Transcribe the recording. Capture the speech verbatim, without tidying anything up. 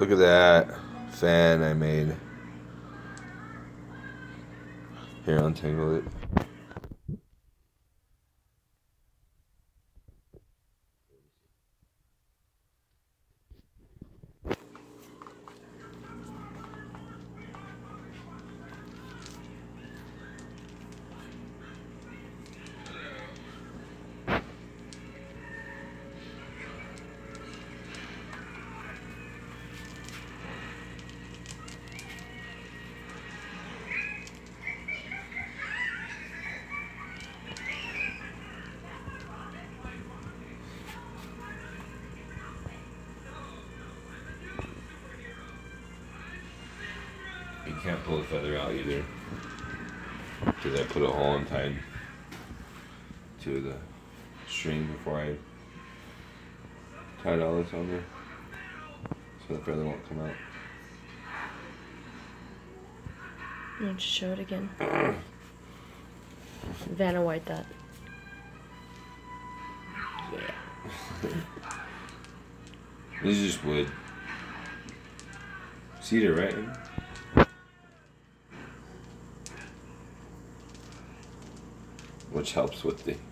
Look at that fan I made. Here, untangle it. You can't pull the feather out either, because I put a hole in tied to the string before I tied all this on there, so the feather won't come out. You want to show it again? Vanna White that. Yeah. This is just wood. Cedar, right? Which helps with the